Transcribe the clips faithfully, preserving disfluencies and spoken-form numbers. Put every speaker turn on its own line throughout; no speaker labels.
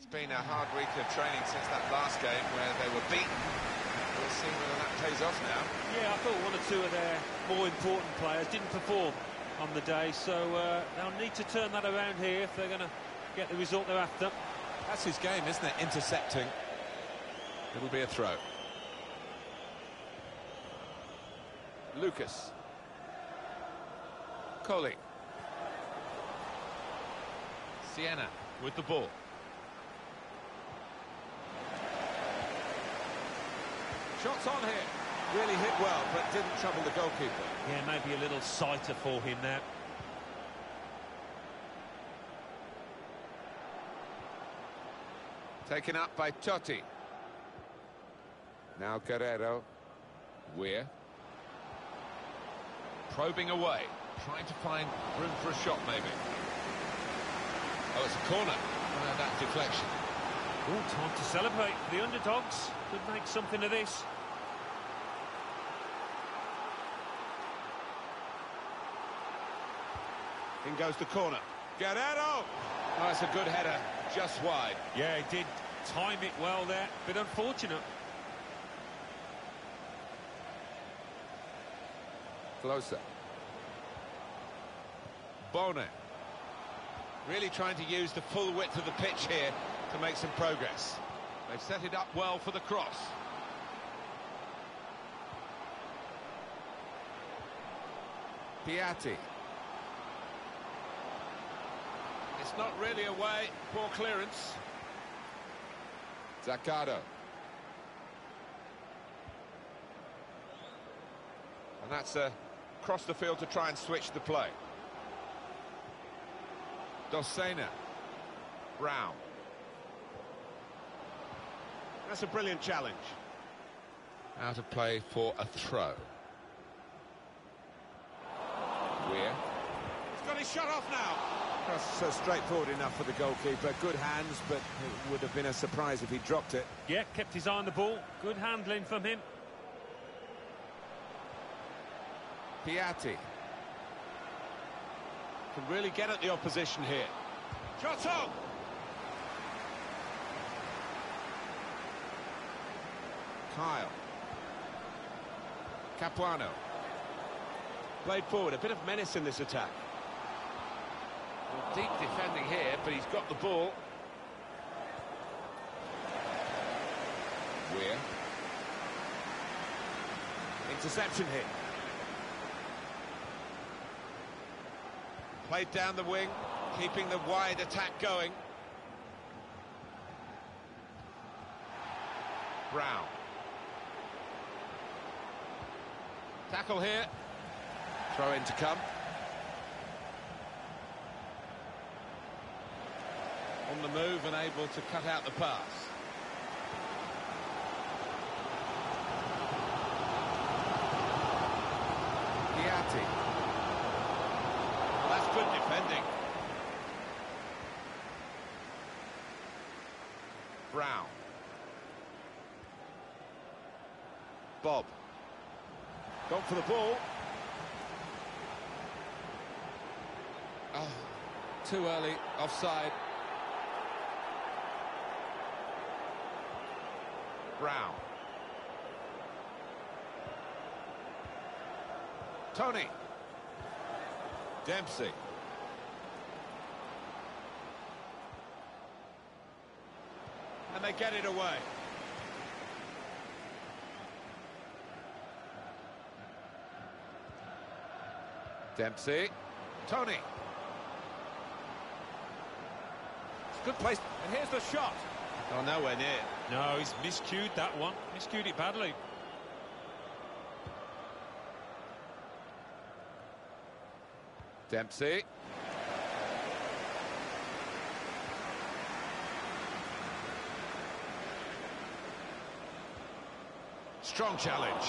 been a hard week of training since that last game where they were beaten. We'll see whether that pays off now.
Yeah, I thought one or two of their more important players didn't perform on the day, so uh, they'll need to turn that around here if they're going to get the result they're after.
That's his game, isn't it? Intercepting. It'll be a throw. Lucas. Coley. Sienna with the ball. Shots on here. Really hit well, but didn't trouble the goalkeeper.
Yeah, maybe a little sighter for him there.
Taken up by Totti. Now Guerrero. Weir. Probing away. Trying to find room for a shot, maybe. Oh, it's a corner. Oh, that deflection.
Oh, time to celebrate. The underdogs could make something of this.
In goes the corner. Guerrero! Oh, that's a good header, just wide.
Yeah, he did time it well there. Bit unfortunate.
Closer. Bone. Really trying to use the full width of the pitch here to make some progress. They've set it up well for the cross. Piatti. It's not really away. Poor clearance. Zaccardo. And that's uh, across the field to try and switch the play. Dosena. Brown. That's a brilliant challenge. Out of play for a throw. Weir. He's got his shot off now. That's uh, straightforward enough for the goalkeeper. Good hands, but it would have been a surprise if he dropped it.
Yeah, kept his eye on the ball. Good handling from him.
Piatti. Can really get at the opposition here. Shot on! Kyle. Capuano. Played forward, a bit of menace in this attack. Well, deep defending here, but he's got the ball. Weir. Interception hit. Played down the wing, keeping the wide attack going. Brown. Tackle here. Throw in to come. On the move and able to cut out the pass. Piatti. Well, that's good defending. Brown. Bob. Gone for the ball. Oh, too early, offside. Brown. Tony. Dempsey. And they get it away. Dempsey. Tony. It's a good place. And here's the shot. Oh, nowhere near.
No, he's miscued that one. Miscued it badly.
Dempsey. Strong challenge.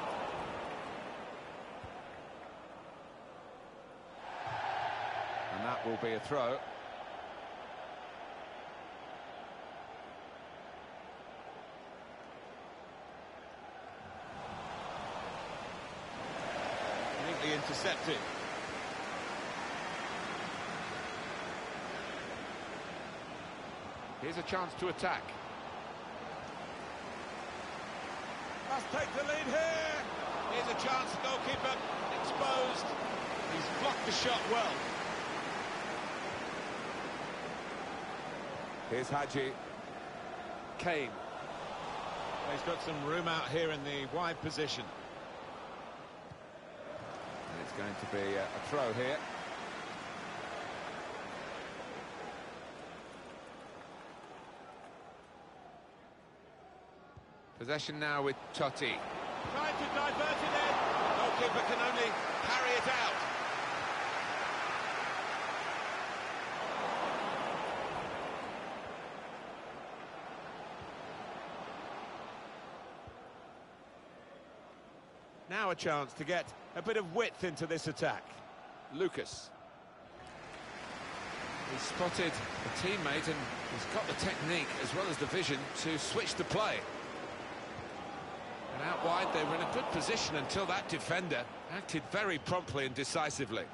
And that will be a throw. Neatly intercepted. Here's a chance to attack. Must take the lead here. Here's a chance, goalkeeper exposed. He's blocked the shot well. Here's Hadji. Kane. He's got some room out here in the wide position. And it's going to be a, a throw here. Possession now with Totti. Trying to divert it in. Goalkeeper can only carry it out. Now a chance to get a bit of width into this attack. Lucas. He's spotted a teammate and he's got the technique as well as the vision to switch the play. And out wide, they were in a good position until that defender acted very promptly and decisively.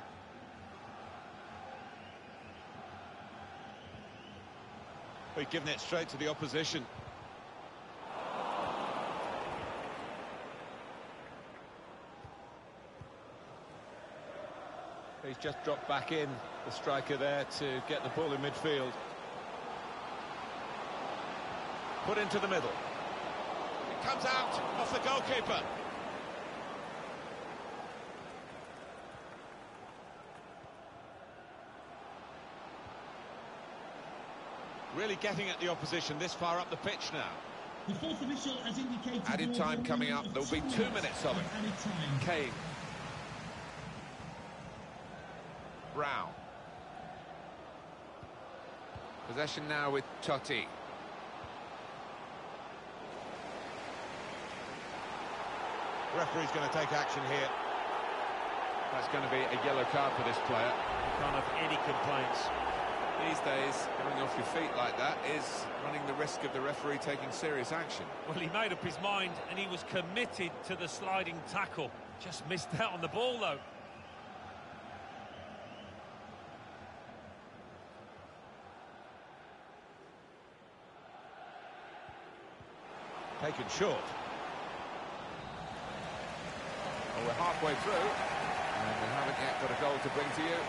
We've given it straight to the opposition. He's just dropped back in, the striker there, to get the ball in midfield. Put into the middle. It comes out off the goalkeeper. Really getting at the opposition this far up the pitch now.
The fourth official has indicated
added time coming up. There'll be two minutes of it. Kane. Brown. Possession now with Totti. Referee's going to take action here. That's going to be a yellow card for this player.
You can't have any complaints.
These days, going off your feet like that is running the risk of the referee taking serious action.
Well, he made up his mind and he was committed to the sliding tackle. Just missed out on the ball, though.
Taken short. Well, we're halfway through, and we haven't yet got a goal to bring to you.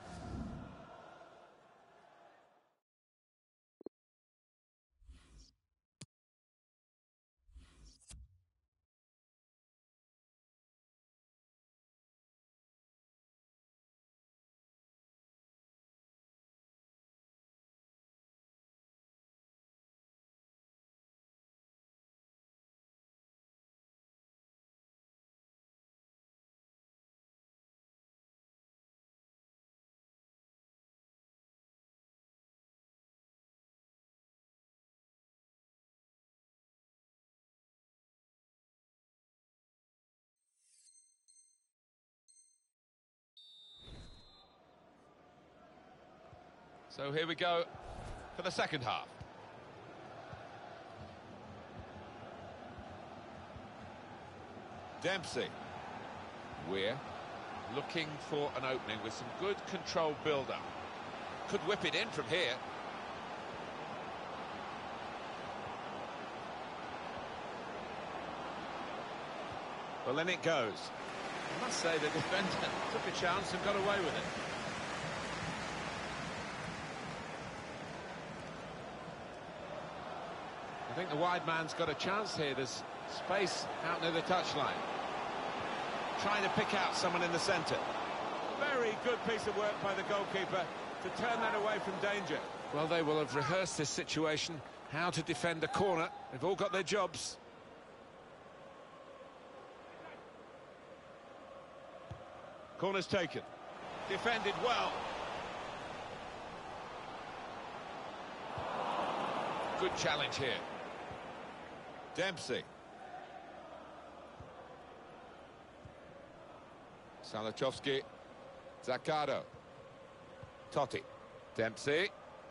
So here we go for the second half. Dempsey. Weir looking for an opening with some good controlled build-up. Could whip it in from here. Well, in it goes. I must say the defender took a chance and got away with it. I think the wide man's got a chance here. There's space out near the touchline. Trying to pick out someone in the centre. Very good piece of work by the goalkeeper to turn that away from danger. Well, they will have rehearsed this situation, how to defend a corner. They've all got their jobs. Corner's taken. Defended well. Good challenge here. Dempsey. Salachowski. Zaccardo. Totti. Dempsey.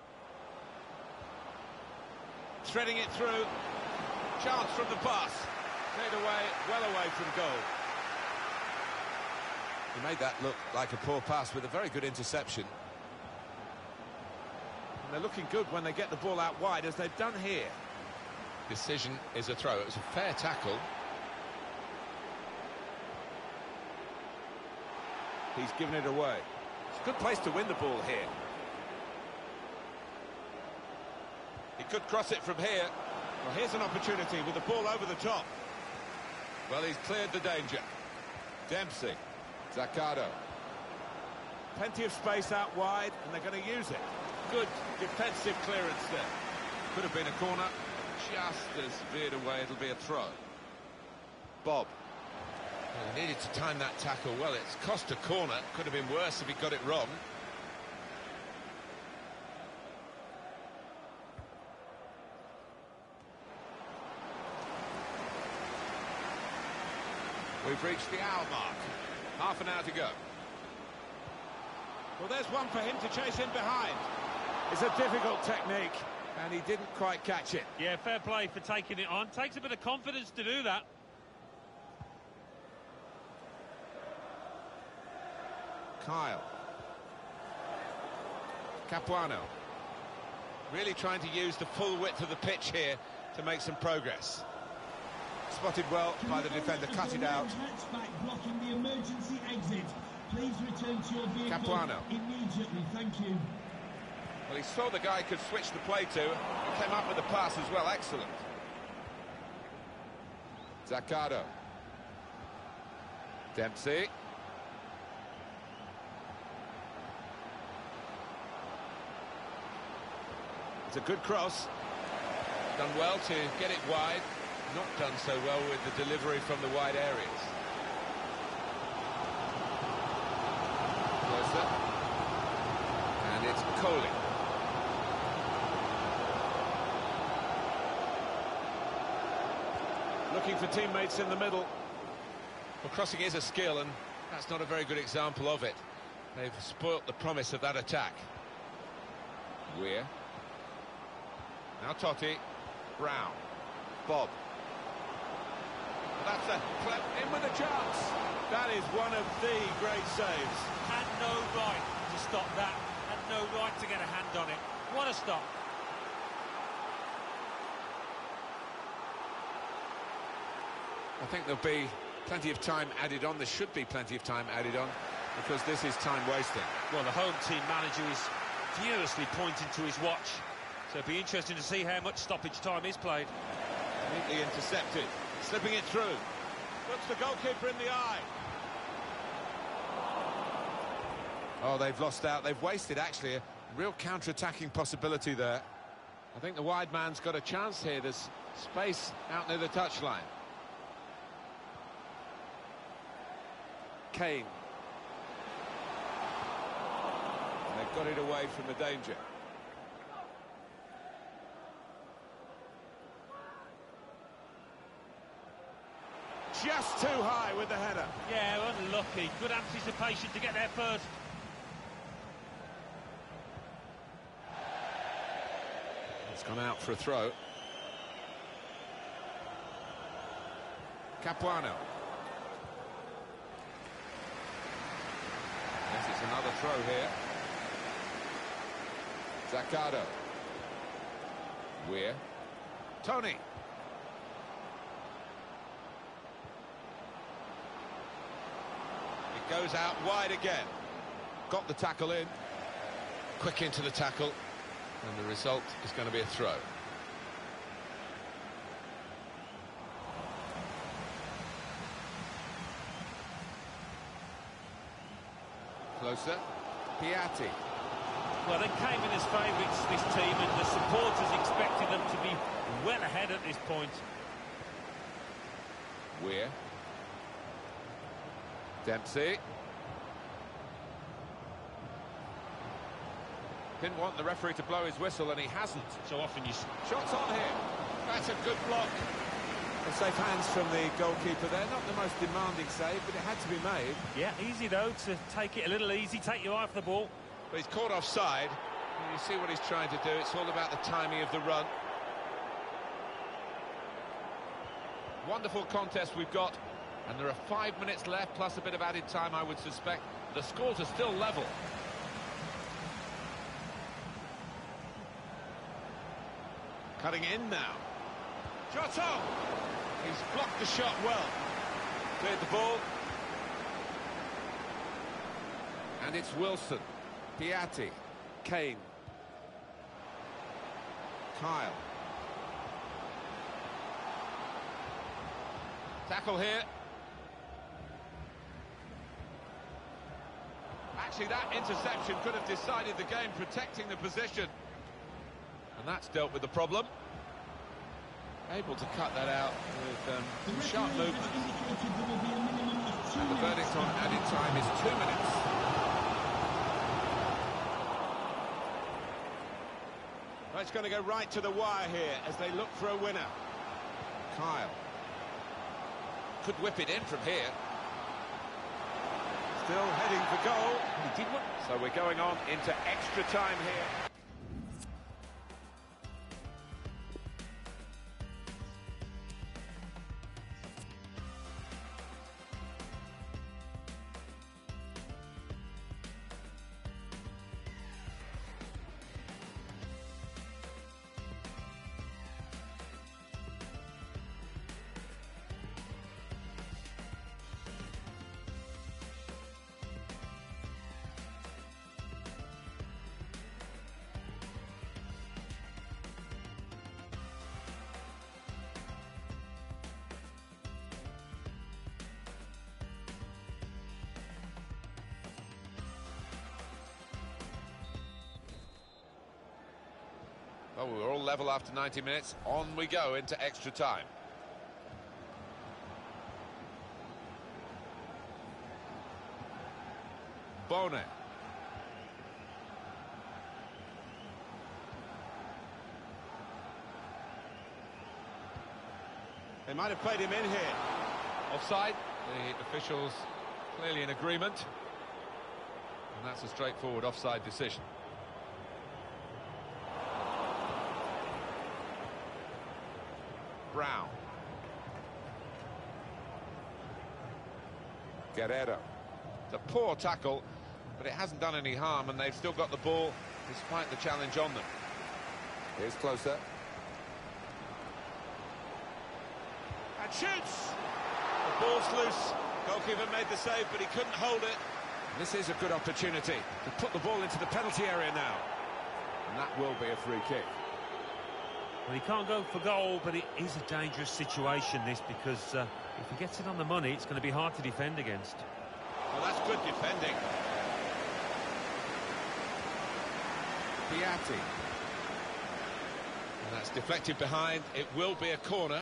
Threading it through. Chance from the pass. Cleared away, well away from goal. He made that look like a poor pass with a very good interception. And they're looking good when they get the ball out wide, as they've done here. Decision is a throw. It was a fair tackle. He's given it away. It's a good place to win the ball here. He could cross it from here. Well, here's an opportunity with the ball over the top. Well, he's cleared the danger. Dempsey. Zaccardo. Plenty of space out wide, and they're going to use it. Good defensive clearance there. Could have been a corner. Just as veered away, it'll be a throw. Bob. Well, he needed to time that tackle well. It's cost a corner. Could have been worse if he got it wrong. We've reached the hour mark. Half an hour to go. Well, there's one for him to chase in behind. It's a difficult technique, and he didn't quite catch it.
Yeah, fair play for taking it on. Takes a bit of confidence to do that.
Kyle. Capuano. Really trying to use the full width of the pitch here to make some progress. Spotted well by the defender, cut it out.
Blocking the emergency exit. Please return to your vehicle
Capuano.
immediately, thank you.
Well, he saw the guy could switch the play to, and came up with the pass as well, excellent. Zaccardo. Dempsey. It's a good cross. Done well to get it wide. Not done so well with the delivery from the wide areas. Closer. And it's Coley. Looking for teammates in the middle. Well, crossing is a skill, and that's not a very good example of it. They've spoilt the promise of that attack. Weir. Now Totti. Brown. Bob. That's a clip in with a chance. That is one of the great saves.
Had no right to stop that. Had no right to get a hand on it. What a stop.
I think there'll be plenty of time added on. There should be plenty of time added on, because this is time wasting.
Well, the home team manager is furiously pointing to his watch. So it'll be interesting to see how much stoppage time is played.
Neatly intercepted. Slipping it through. Looks the goalkeeper in the eye. Oh, they've lost out. They've wasted, actually, a real counter-attacking possibility there. I think the wide man's got a chance here. There's space out near the touchline. Kane. And they've got it away from the danger. Just too high with the header.
Yeah, unlucky. Good anticipation to get there first.
It's gone out for a throw. Capuano. Yes, it's another throw here. Zaccardo. Weir. Tony. It goes out wide again. Got the tackle in. Quick into the tackle. And the result is going to be a throw. Closer. Piatti.
Well, they came in as favourites, this team, and the supporters expected them to be well ahead at this point.
Weir. Dempsey. Didn't want the referee to blow his whistle, and he hasn't.
So often you...
Shots on him. That's a good block. And safe hands from the goalkeeper there. Not the most demanding save, but it had to be made.
Yeah, easy, though, to take it a little easy, take your eye off the ball.
But he's caught offside. And you see what he's trying to do. It's all about the timing of the run. Wonderful contest we've got. And there are five minutes left, plus a bit of added time, I would suspect. The scores are still level. Cutting in now. Giotto! He's blocked the shot well. Cleared the ball. And it's Wilson. Piatti. Kane. Kyle. Tackle here. Actually, that interception could have decided the game, protecting the position. And that's dealt with the problem. Able to cut that out with um, some sharp movement. And the verdict on added time is two minutes. Well, it's going to go right to the wire here as they look for a winner. Kyle. Could whip it in from here. Still heading for goal. He did what? So we're going on into extra time here. Well, we're all level after ninety minutes. On we go into extra time. Bone. They might have played him in here. Offside. The officials clearly in agreement. And that's a straightforward offside decision. Brown. Guerrero. It's a poor tackle, but it hasn't done any harm, and they've still got the ball despite the challenge on them. Here's closer. And shoots! The ball's loose. Goalkeeper made the save, but he couldn't hold it. This is a good opportunity to put the ball into the penalty area now. And that will be a free kick.
Well, he can't go for goal, but it is a dangerous situation, this, because uh, if he gets it on the money, it's going to be hard to defend against.
Well, that's good defending. Piatti. And that's deflected behind. It will be a corner.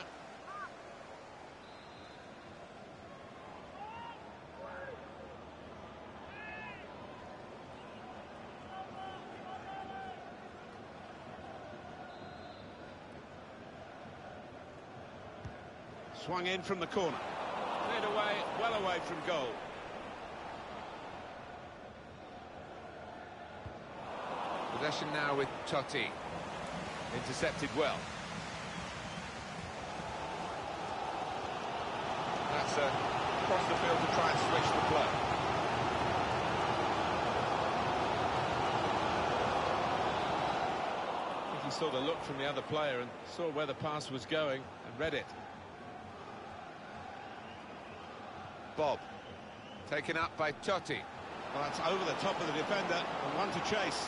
Swung in from the corner. Cleared away, well away from goal. Possession now with Totti. Intercepted well. That's uh, across the field to try and switch the play. I think he saw the look from the other player and saw where the pass was going and read it. Bob, taken up by Totti. Well, that's over the top of the defender, and one to chase.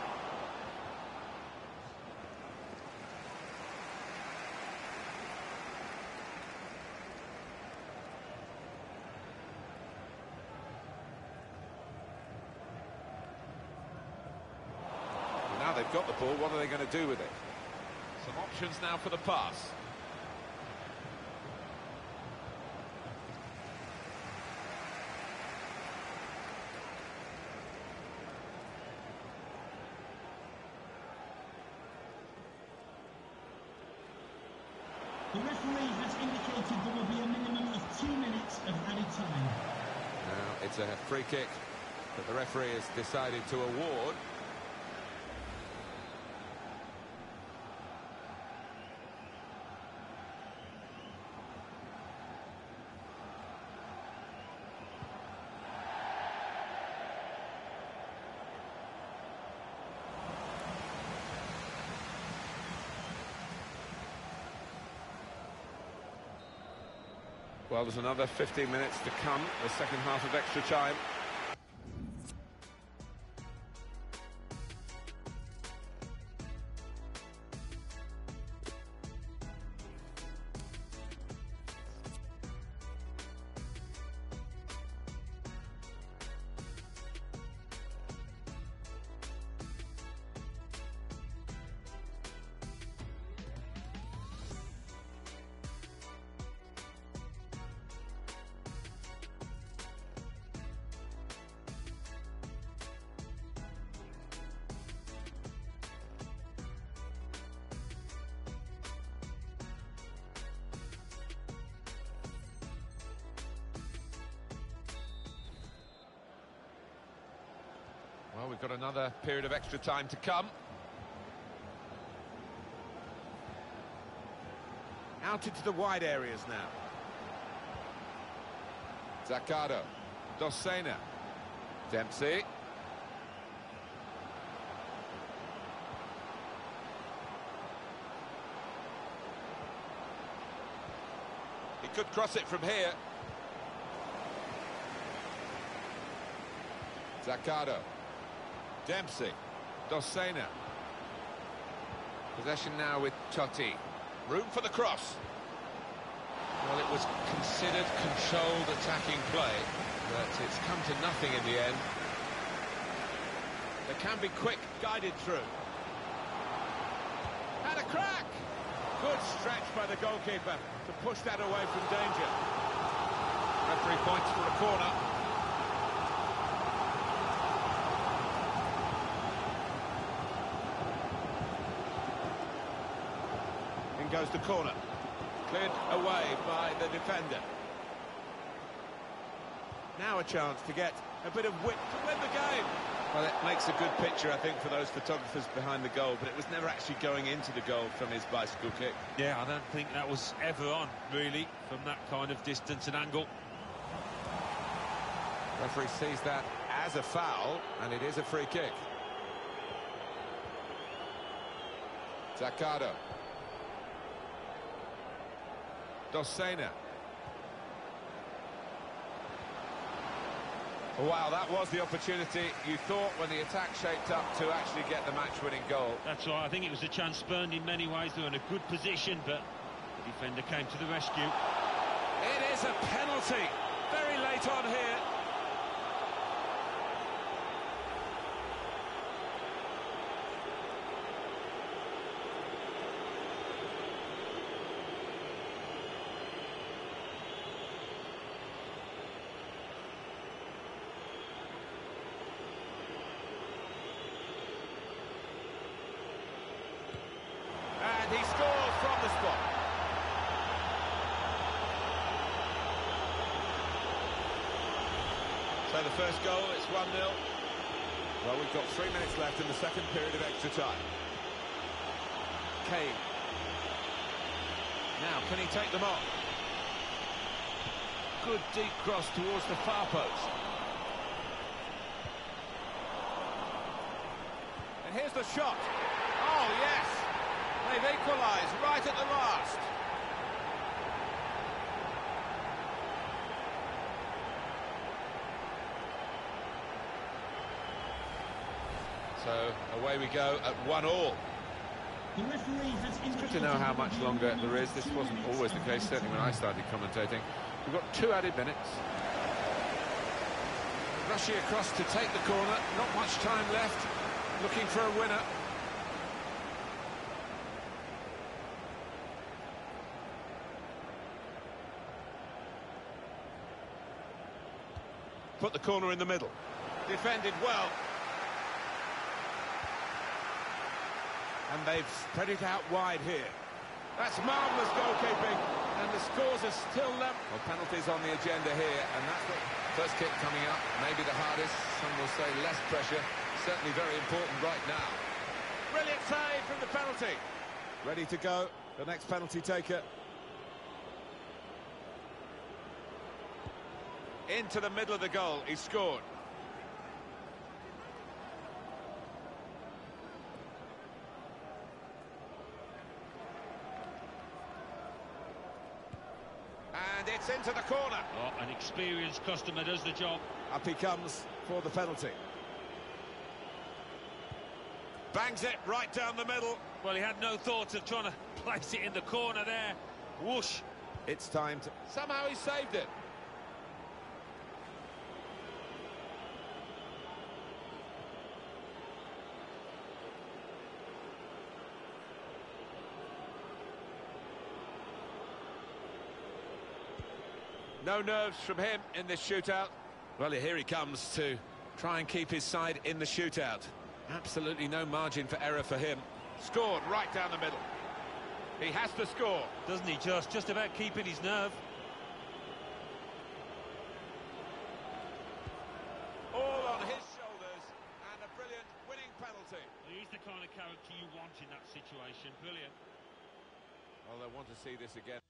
And now they've got the ball, what are they going to do with it? Some options now for the pass.
The referee has indicated there will be a minimum of two minutes of added time.
Now it's a free kick that the referee has decided to award. Well, there's another fifteen minutes to come, the second half of extra time. Well, we've got another period of extra time to come. Out into the wide areas now. Zaccardo. Dossena. Dempsey. He could cross it from here. Zaccardo. Dempsey. Dossena. Possession now with Totti. Room for the cross.
Well, it was considered controlled attacking play, but it's come to nothing in the end.
They can be quick, guided through. And a crack! Good stretch by the goalkeeper to push that away from danger. Referee points for a corner. In goes the corner. Cleared away by the defender. Now a chance to get a bit of width to win the game. Well, it makes a good picture, I think, for those photographers behind the goal, but it was never actually going into the goal from his bicycle kick.
Yeah, I don't think that was ever on, really, from that kind of distance and angle.
Referee sees that as a foul, and it is a free kick. Zaccardo. Dossena. Wow, that was the opportunity you thought when the attack shaped up to actually get the match-winning goal.
That's right, I think it was a chance spurned in many ways. They were in a good position, but the defender came to the rescue.
It is a penalty, very late on here. And he scores from the spot. So the first goal, it's one nil. Well, we've got three minutes left in the second period of extra time. Kane. Now, can he take them on? Good deep cross towards the far post. And here's the shot. Oh, yes! They've equalised right at the last. So away we go at one all.
The referee has
It's good to know how much longer there is. This wasn't always the case, certainly when I started commentating. We've got two added minutes. Rushing across to take the corner. Not much time left. Looking for a winner. Put the corner in the middle. Defended well. And they've spread it out wide here. That's marvellous goalkeeping. And the scores are still level. Well, penalties on the agenda here. And that's what first kick coming up. Maybe the hardest. Some will say less pressure. Certainly very important right now. Brilliant save from the penalty. Ready to go. The next penalty taker. Into the middle of the goal, he scored. And it's into the corner.
Oh, an experienced customer does the job.
Up he comes for the penalty. Bangs it right down the middle.
Well, he had no thought of trying to place it in the corner there. Whoosh.
It's time to... Somehow he saved it. No nerves from him in this shootout. Well, here he comes to try and keep his side in the shootout. Absolutely no margin for error for him. Scored right down the middle. He has to score.
Doesn't he just? Just about keeping his nerve.
All on his shoulders, and a brilliant winning penalty.
He's the kind of character you want in that situation. Brilliant.
Well, they want to see this again.